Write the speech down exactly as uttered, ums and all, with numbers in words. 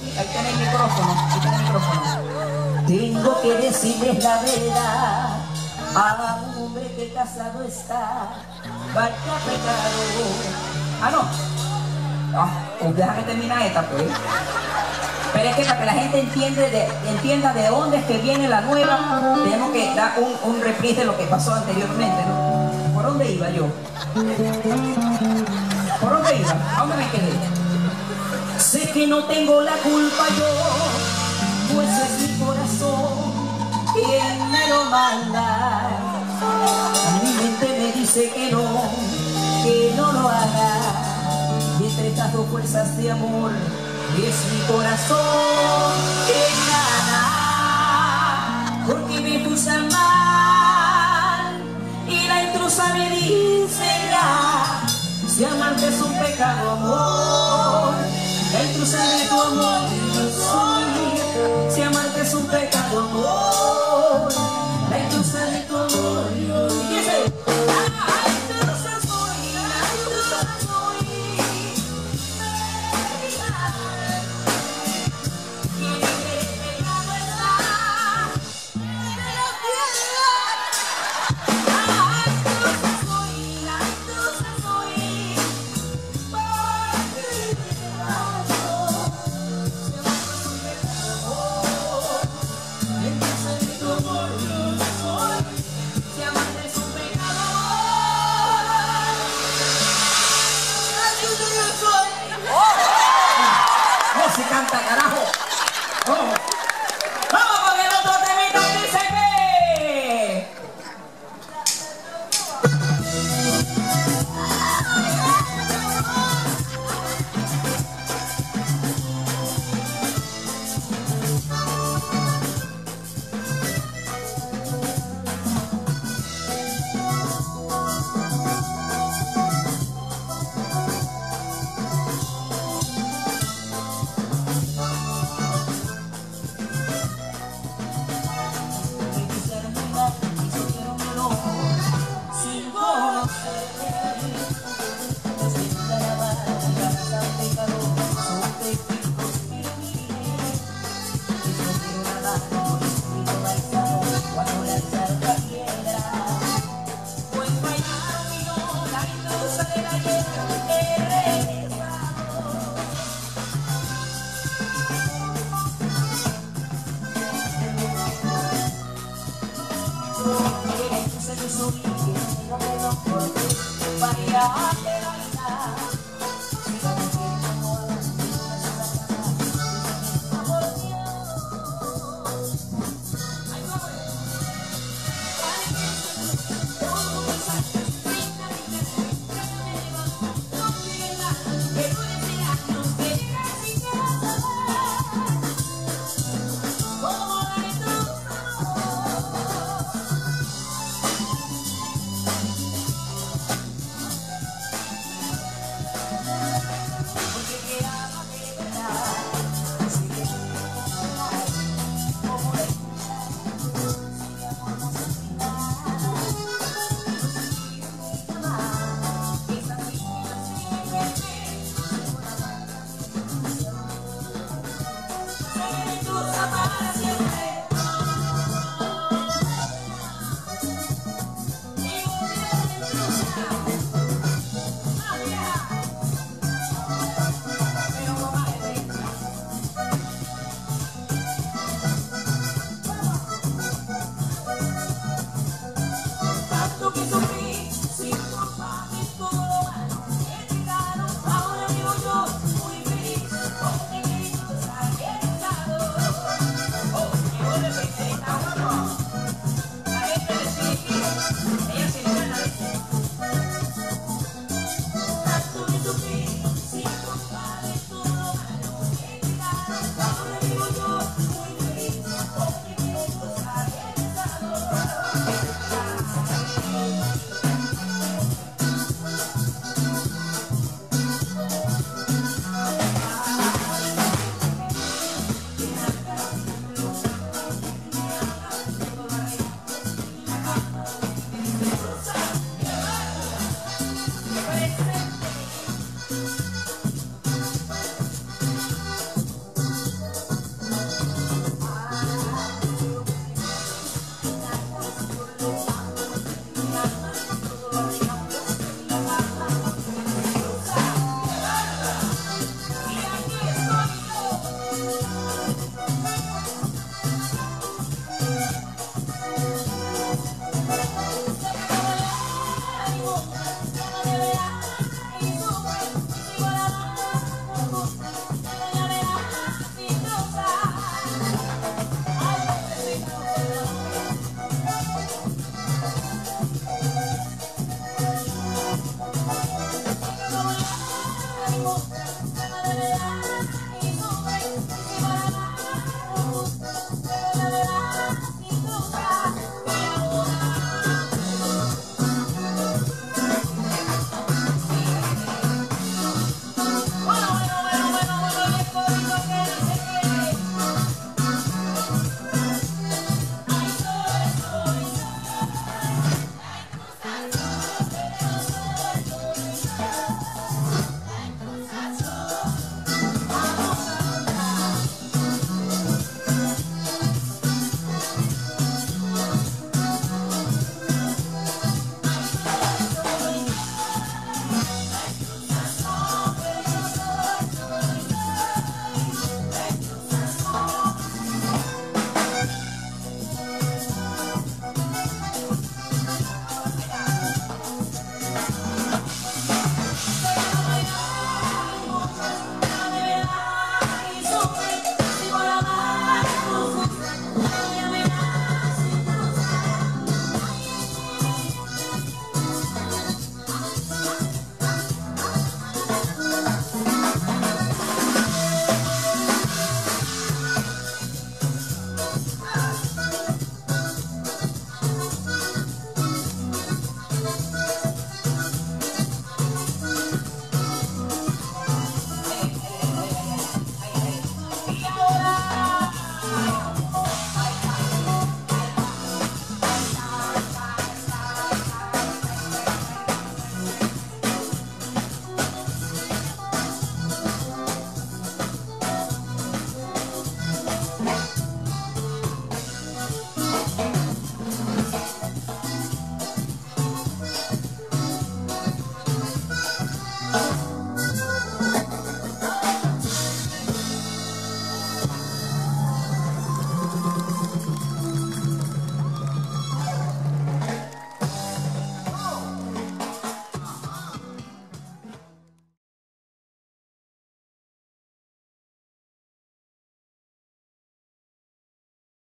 Ahí tiene el micrófono, ahí tiene el micrófono. Tengo que decirles la verdad, a un hombre que casado está, vaya pecado. Ah, no. Ah, pues deja que termina esta, pues. Pero es que para que la gente entiende de, entienda de dónde es que viene la nueva, tenemos que dar un, un reprise de lo que pasó anteriormente, ¿no? ¿Por dónde iba yo? ¿Por dónde iba? ¿A dónde me quedé? Sé que no tengo la culpa yo, pues es mi corazón quien me lo manda. Mi mente me dice que no, que no lo haga. Y entre estas dos fuerzas de amor es mi corazón quien gana. Porque me intrusa mal y la intrusa me dice ya, si amarte es un pecado, amor. La intrusa de tu amor yo soy, si amarte es un pecado, amor. La intrusa de tu amor yo soy. ¿Y qué es eso? La intrusa soy, la intrusa soy. Quien me pecado está, me lo quiero. La intrusa soy, la intrusa soy. Se canta, carajo. Vamos. Vamos con el otro temita que dice que... Vaya